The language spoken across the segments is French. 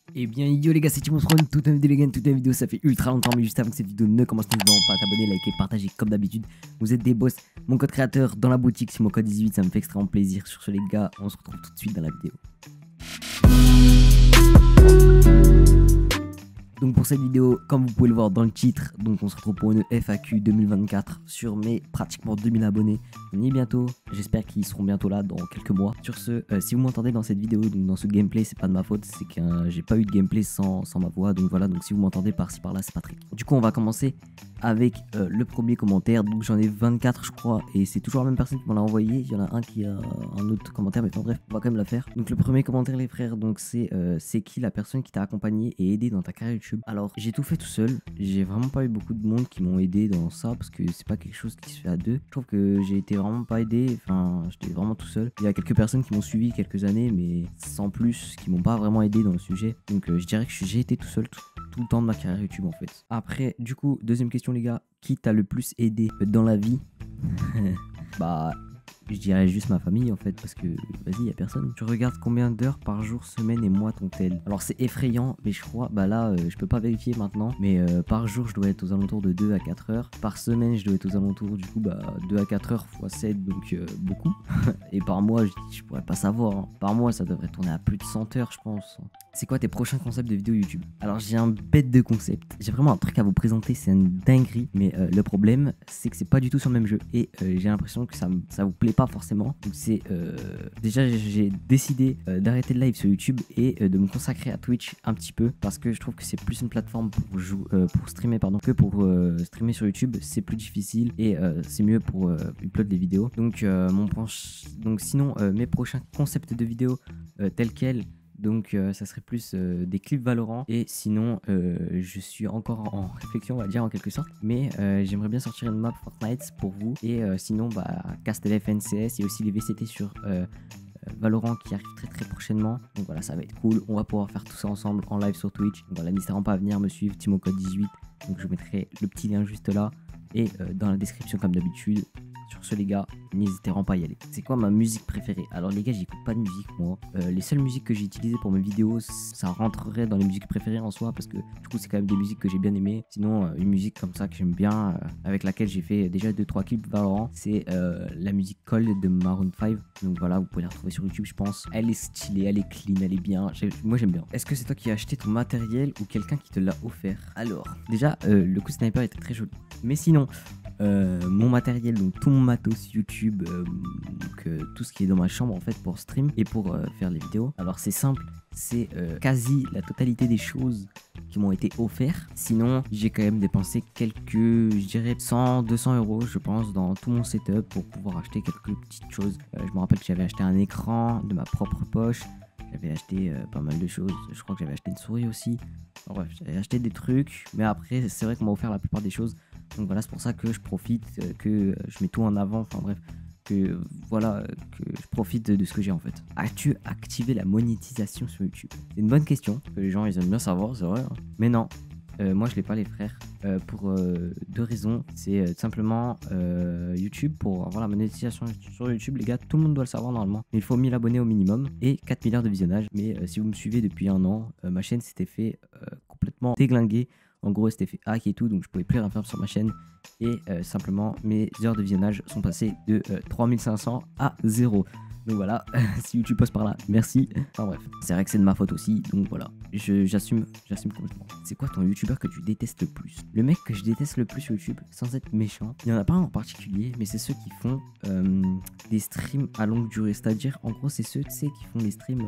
Et bien yo les gars, c'est Timon Throne, toute une vidéo les gars, toute une vidéo, ça fait ultra longtemps, mais juste avant que cette vidéo ne commence, n'hésitez pas à t'abonner, liker, partager comme d'habitude. Vous êtes des boss, mon code créateur dans la boutique, c'est mon code 18, ça me fait extrêmement plaisir. Sur ce les gars, on se retrouve tout de suite dans la vidéo. Donc pour cette vidéo, comme vous pouvez le voir dans le titre, donc on se retrouve pour une FAQ 2024 sur mes pratiquement 2000 abonnés. On y est bientôt, j'espère qu'ils seront bientôt là dans quelques mois. Sur ce, si vous m'entendez dans cette vidéo, donc dans ce gameplay, c'est pas de ma faute, c'est que j'ai pas eu de gameplay sans ma voix, donc voilà, donc si vous m'entendez par-ci par-là, c'est pas très. Du coup, on va commencer avec le premier commentaire, donc j'en ai 24 je crois, et c'est toujours la même personne qui m'en l'a envoyé. Il y en a un qui a un autre commentaire, mais enfin bref, on va quand même la faire. Donc le premier commentaire les frères, donc c'est qui la personne qui t'a accompagné et aidé dans ta carrière YouTube? Alors j'ai tout fait tout seul, j'ai vraiment pas eu beaucoup de monde qui m'ont aidé dans ça, parce que c'est pas quelque chose qui se fait à deux. Je trouve que j'ai été vraiment pas aidé, enfin j'étais vraiment tout seul. Il y a quelques personnes qui m'ont suivi quelques années, mais sans plus, qui m'ont pas vraiment aidé dans le sujet. Donc je dirais que j'ai été tout seul tout le temps de ma carrière YouTube en fait. Après du coup, deuxième question les gars, qui t'a le plus aidé dans la vie? Bah je dirais juste ma famille en fait, parce que vas-y, y a personne. Tu regardes combien d'heures par jour, semaine et mois ton-tel? Alors c'est effrayant, mais je crois, bah là je peux pas vérifier maintenant, mais par jour je dois être aux alentours de 2 à 4 heures. Par semaine je dois être aux alentours du coup 2 à 4 heures x 7, donc beaucoup. Et par mois je pourrais pas savoir, hein. Par mois ça devrait tourner à plus de 100 heures je pense. C'est quoi tes prochains concepts de vidéos YouTube? Alors j'ai un bête de concept, j'ai vraiment un truc à vous présenter, c'est une dinguerie, mais le problème c'est que c'est pas du tout sur le même jeu, et j'ai l'impression que ça vous plaît pas forcément. Donc c'est déjà j'ai décidé d'arrêter le live sur YouTube et de me consacrer à Twitch un petit peu, parce que je trouve que c'est plus une plateforme pour streamer que pour streamer sur YouTube. C'est plus difficile et c'est mieux pour upload des vidéos. Donc sinon mes prochains concepts de vidéos tels quels, donc ça serait plus des clips Valorant, et sinon je suis encore en réflexion on va dire en quelque sorte, mais j'aimerais bien sortir une map Fortnite pour vous, et sinon CastLF NCS et aussi les VCT sur Valorant qui arrive très prochainement. Donc voilà, ça va être cool, on va pouvoir faire tout ça ensemble en live sur Twitch. Donc voilà, n'hésitez pas à venir me suivre, Timo code 18, donc je vous mettrai le petit lien juste là et dans la description comme d'habitude. Sur ce les gars, n'hésitez pas à y aller. C'est quoi ma musique préférée? Alors les gars, j'écoute pas de musique moi. Les seules musiques que j'ai utilisées pour mes vidéos, ça rentrerait dans les musiques préférées en soi, parce que du coup c'est quand même des musiques que j'ai bien aimées. Sinon une musique comme ça que j'aime bien, avec laquelle j'ai fait déjà 2-3 clips Valorant, c'est la musique Cold de Maroon 5. Donc voilà, vous pouvez la retrouver sur YouTube je pense. Elle est stylée, elle est clean, elle est bien. Moi j'aime bien. Est-ce que c'est toi qui as acheté ton matériel ou quelqu'un qui te l'a offert? Alors déjà le coup sniper était très joli, mais sinon mon matériel, donc tout mon matos YouTube, tout ce qui est dans ma chambre en fait pour stream et pour faire les vidéos. Alors c'est simple, c'est quasi la totalité des choses qui m'ont été offertes. Sinon j'ai quand même dépensé quelques, je dirais 100-200 euros je pense dans tout mon setup pour pouvoir acheter quelques petites choses. Je me rappelle que j'avais acheté un écran de ma propre poche. J'avais acheté pas mal de choses, je crois que j'avais acheté une souris aussi. Enfin, bref, j'avais acheté des trucs, mais après c'est vrai qu'on m'a offert la plupart des choses. Donc voilà, c'est pour ça que je profite, que je mets tout en avant, enfin bref, que voilà, que je profite de ce que j'ai en fait. As-tu activé la monétisation sur YouTube? C'est une bonne question, que les gens ils aiment bien savoir, c'est vrai, hein. Mais non, moi je l'ai pas les frères, pour deux raisons. C'est tout simplement YouTube, pour avoir la monétisation sur YouTube les gars, tout le monde doit le savoir normalement. Il faut 1000 abonnés au minimum et 4 milliards de visionnages. Mais si vous me suivez depuis un an, ma chaîne s'était fait complètement déglinguer. En gros, c'était fait hack et tout, donc je pouvais plus rien faire sur ma chaîne. Et simplement, mes heures de visionnage sont passées de 3500 à 0. Donc voilà, si YouTube passe par là, merci. Enfin bref, c'est vrai que c'est de ma faute aussi, donc voilà. J'assume complètement. C'est quoi ton youtubeur que tu détestes le plus? Le mec que je déteste le plus sur YouTube, sans être méchant, il n'y en a pas un en particulier, mais c'est ceux qui font des streams à longue durée. C'est-à-dire, en gros, c'est ceux, tu sais, qui font des streams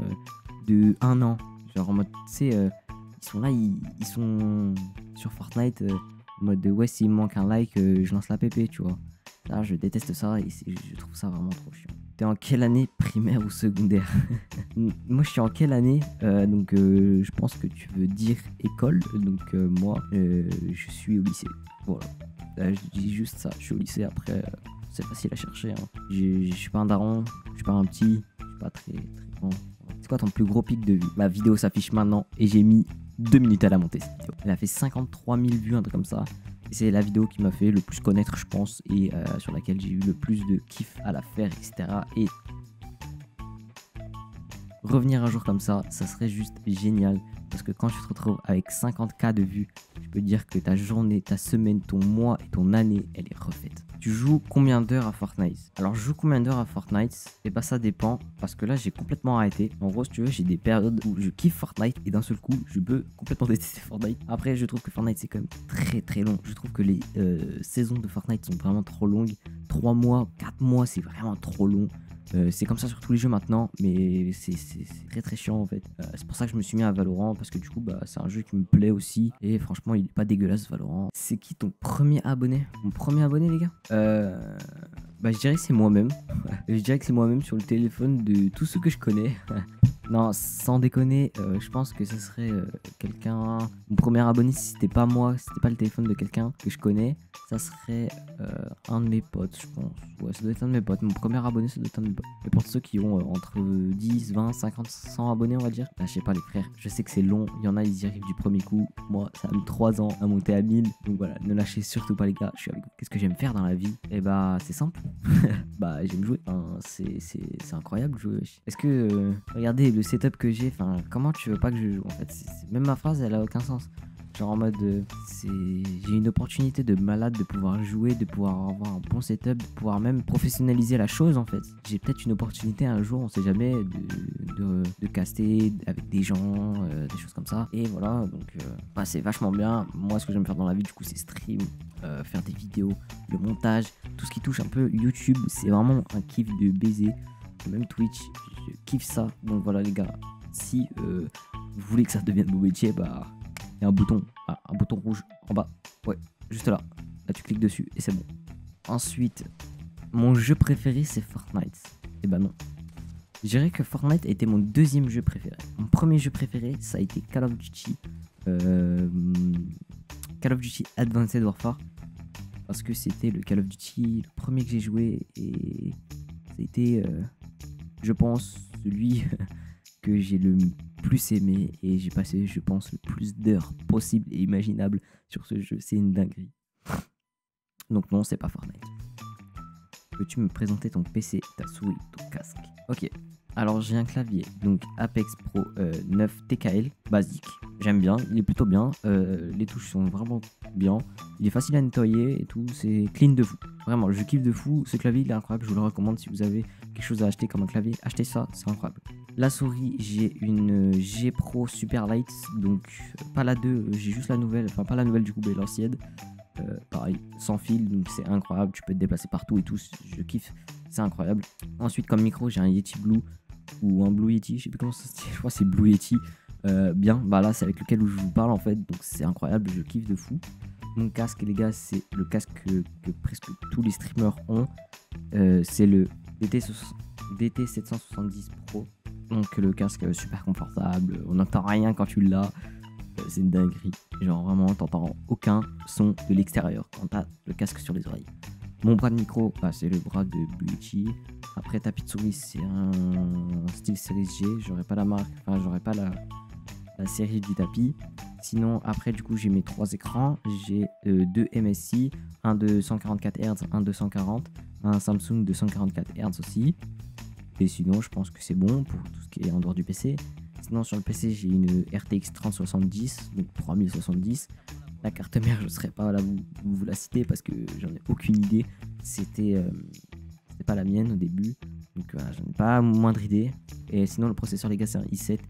de 1 an. Genre en mode, tu sais... ils sont là, ils sont sur Fortnite en mode de ouais, s'il me manque un like, je lance la PP, tu vois. Là, je déteste ça et je trouve ça vraiment trop chiant. T'es en quelle année, primaire ou secondaire? Moi, je suis en quelle année? Donc, je pense que tu veux dire école. Donc, moi, je suis au lycée. Voilà. Là, je dis juste ça. Je suis au lycée. Après, c'est facile à chercher, hein. Je suis pas un daron, je suis pas un petit, je suis pas très grand. C'est quoi ton plus gros pic de vue? Ma vidéo s'affiche maintenant et j'ai mis 2 minutes à la monter cette vidéo. Elle a fait 53 000 vues, un truc comme ça. Et c'est la vidéo qui m'a fait le plus connaître, je pense, et sur laquelle j'ai eu le plus de kiff à la faire, etc. Et revenir un jour comme ça serait juste génial. Parce que quand tu te retrouves avec 50K de vues, je peux te dire que ta journée, ta semaine, ton mois et ton année, elle est refaite. Tu joues combien d'heures à Fortnite? Alors je joue combien d'heures à Fortnite? Et bah ça dépend, parce que là j'ai complètement arrêté. En gros si tu veux, j'ai des périodes où je kiffe Fortnite et d'un seul coup je peux complètement détester Fortnite. Après je trouve que Fortnite c'est quand même très très long. Je trouve que les saisons de Fortnite sont vraiment trop longues. 3 mois, 4 mois c'est vraiment trop long. C'est comme ça sur tous les jeux maintenant, mais c'est très très chiant en fait. C'est pour ça que je me suis mis à Valorant, parce que du coup bah, c'est un jeu qui me plaît aussi. Et franchement il est pas dégueulasse Valorant. C'est qui ton premier abonné? Mon premier abonné les gars? Bah je dirais que c'est moi-même. Je dirais que c'est moi-même sur le téléphone de tous ceux que je connais. Non, sans déconner, je pense que ce serait quelqu'un... Mon premier abonné, si c'était pas moi, si c'était pas le téléphone de quelqu'un que je connais, ça serait un de mes potes, je pense. Ouais, ça doit être un de mes potes. Mon premier abonné, ça doit être un de mes potes. Et pour ceux qui ont entre 10, 20, 50, 100 abonnés, on va dire, bah, je sais pas les frères, je sais que c'est long. Il y en a, ils y arrivent du premier coup. Moi, ça a mis 3 ans à monter à 1000. Donc voilà, ne lâchez surtout pas les gars, je suis avec vous. Qu'est-ce que j'aime faire dans la vie? Et bah, c'est simple. Bah, j'aime jouer. Enfin, c'est incroyable jouer. Est-ce que... regardez le setup que j'ai, enfin, comment tu veux pas que je joue en fait? Même ma phrase, elle a aucun sens. Genre en mode, j'ai une opportunité de malade de pouvoir jouer, de pouvoir avoir un bon setup, de pouvoir même professionnaliser la chose en fait. J'ai peut-être une opportunité un jour, on sait jamais, de caster avec des gens, des choses comme ça. Et voilà, donc bah, c'est vachement bien. Moi, ce que j'aime faire dans la vie, du coup, c'est stream, faire des vidéos, le montage, tout ce qui touche un peu YouTube, c'est vraiment un kiff de baiser. Même Twitch, je kiffe ça. Donc voilà les gars, si vous voulez que ça devienne mon métier, bah il y a un bouton rouge en bas, ouais, juste là. Là tu cliques dessus et c'est bon. Ensuite, mon jeu préféré c'est Fortnite. Et bah non. Je dirais que Fortnite était mon deuxième jeu préféré. Mon premier jeu préféré, ça a été Call of Duty Advanced Warfare. Parce que c'était le Call of Duty, le premier que j'ai joué, et c'était, je pense, celui que j'ai le plus aimé, et j'ai passé, je pense, le plus d'heures possibles et imaginables sur ce jeu. C'est une dinguerie. Donc non, c'est pas Fortnite. Peux-tu me présenter ton PC, ta souris, ton casque? Ok. Alors j'ai un clavier, donc Apex Pro 9 TKL, basique, j'aime bien, il est plutôt bien, les touches sont vraiment bien, il est facile à nettoyer et tout, c'est clean de fou, vraiment je kiffe de fou, ce clavier il est incroyable, je vous le recommande si vous avez quelque chose à acheter comme un clavier, achetez ça, c'est incroyable. La souris, j'ai une G Pro Super Light, donc pas la 2, j'ai juste la nouvelle, enfin pas la nouvelle du coup mais l'ancienne. Pareil, sans fil, donc c'est incroyable, tu peux te déplacer partout et tout, je kiffe, c'est incroyable. Ensuite comme micro, j'ai un Yeti Blue ou un Blue Yeti, je sais plus comment ça se dit, je crois que c'est Blue Yeti. Bien, bah là c'est avec lequel je vous parle en fait, donc c'est incroyable, je kiffe de fou. Mon casque les gars, c'est le casque que presque tous les streamers ont, c'est le DT770 Pro, donc le casque super confortable, on n'entend rien quand tu l'as. C'est une dinguerie, genre vraiment t'entends aucun son de l'extérieur quand t'as le casque sur les oreilles. Mon bras de micro, bah, c'est le bras de Bluetooth. Après tapis de souris, c'est un style Series G, j'aurais pas la marque, enfin j'aurais pas la série du tapis. Sinon après du coup j'ai mes 3 écrans, j'ai 2 MSI, un de 144 Hz, un de 140, un Samsung de 144 Hz aussi. Et sinon je pense que c'est bon pour tout ce qui est en dehors du PC. Sinon sur le PC j'ai une RTX 3070, donc 3070. La carte mère je ne serais pas là vous la citer parce que j'en ai aucune idée. C'était pas la mienne au début, donc voilà, j'en ai pas moindre idée. Et sinon le processeur les gars c'est un i7.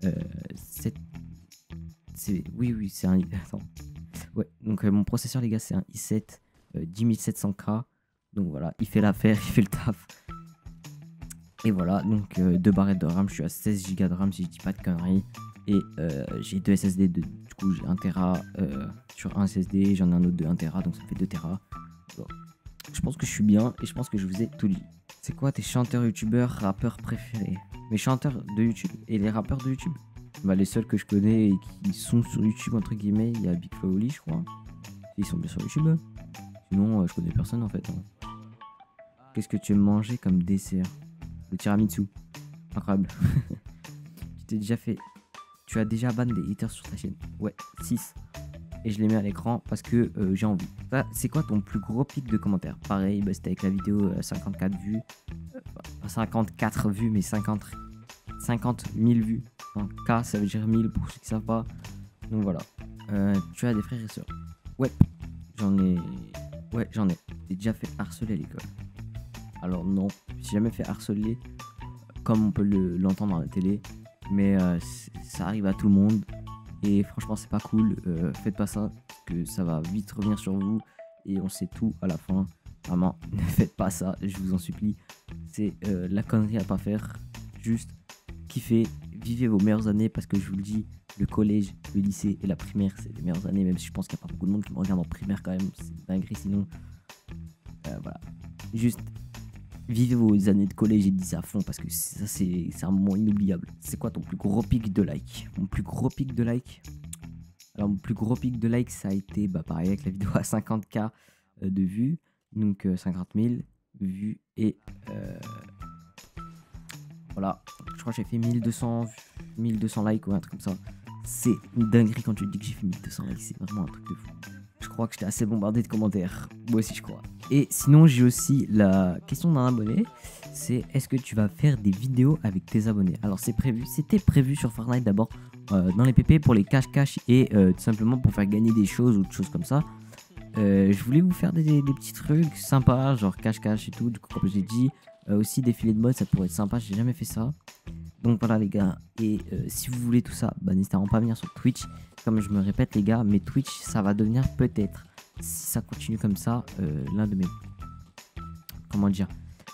Oui c'est un attends. Ouais, donc mon processeur les gars c'est un i7 10700K. Donc voilà, il fait l'affaire, il fait le taf. Et voilà, donc 2 barrettes de RAM, je suis à 16 Go de RAM si je dis pas de conneries. Et j'ai 2 SSD, du coup j'ai 1 Tera sur un SSD, j'en ai un autre de 1 Tera, donc ça fait 2 Tera. Bon. Je pense que je suis bien et je pense que je vous ai tout dit. C'est quoi tes chanteurs, youtubeurs, rappeurs préférés? Mes chanteurs de YouTube et les rappeurs de YouTube? Bah les seuls que je connais et qui sont sur YouTube entre guillemets, il y a Big Flo Oli je crois. Ils sont bien sur YouTube. Sinon je connais personne en fait. Hein. Qu'est-ce que tu aimes manger comme dessert? Le tiramisu. Incroyable. Tu as déjà ban des haters sur ta chaîne? Ouais, 6. Et je les mets à l'écran parce que j'ai envie. C'est quoi ton plus gros pic de commentaires? Pareil, bah, c'était avec la vidéo 54 vues. Pas 54 vues, mais 50 50 000 vues. Enfin, K, ça veut dire 1000 pour ceux qui savent pas. Donc voilà. Tu as des frères et sœurs? Ouais, j'en ai. Ouais, j'en ai. J'ai déjà fait harceler à l'école. Alors non, j'ai jamais fait harceler comme on peut l'entendre à la télé. Mais ça arrive à tout le monde. Et franchement, c'est pas cool. Faites pas ça, parce que ça va vite revenir sur vous. Et on sait tout à la fin. Vraiment, ne faites pas ça, je vous en supplie. C'est la connerie à pas faire. Juste kiffez, vivez vos meilleures années, parce que je vous le dis, le collège, le lycée et la primaire, c'est les meilleures années. Même si je pense qu'il n'y a pas beaucoup de monde qui me regarde en primaire quand même. C'est dinguerie sinon. Voilà. Juste vivez vos années de collège et lycée à fond, parce que ça, c'est un moment inoubliable. C'est quoi ton plus gros pic de like? Mon plus gros pic de like? Alors, mon plus gros pic de like, ça a été pareil avec la vidéo à 50K de vues. Donc 50 000 vues et voilà, je crois que j'ai fait 1200 likes ou un truc comme ça. C'est une dinguerie quand tu te dis que j'ai fait 1200 likes, c'est vraiment un truc de fou. Je crois que j'étais assez bombardé de commentaires, moi aussi je crois. Et sinon j'ai aussi la question d'un abonné, c'est est-ce que tu vas faire des vidéos avec tes abonnés? Alors c'est prévu, c'était prévu sur Fortnite d'abord dans les PP pour les cache-cache et tout simplement pour faire gagner des choses ou des choses comme ça. Je voulais vous faire des petits trucs sympas, genre cache-cache et tout, du coup comme j'ai dit, aussi défilé de mode, ça pourrait être sympa, j'ai jamais fait ça. Donc voilà les gars, et si vous voulez tout ça, n'hésitez pas à venir sur Twitch. Comme je me répète les gars, mais Twitch ça va devenir peut-être, si ça continue comme ça, l'un de mes... Comment dire,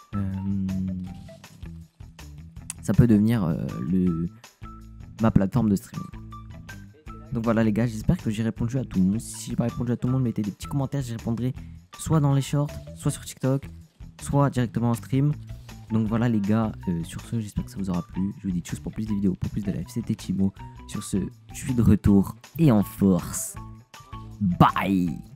ça peut devenir ma plateforme de streaming. Donc voilà les gars, j'espère que j'ai répondu à tout le monde. Si j'ai pas répondu à tout le monde, mettez des petits commentaires, j'y répondrai soit dans les shorts, soit sur TikTok, soit directement en stream. Donc voilà les gars, sur ce j'espère que ça vous aura plu. Je vous dis tchuss pour plus de vidéos, pour plus de live. C'était Timo. Sur ce, je suis de retour et en force. Bye.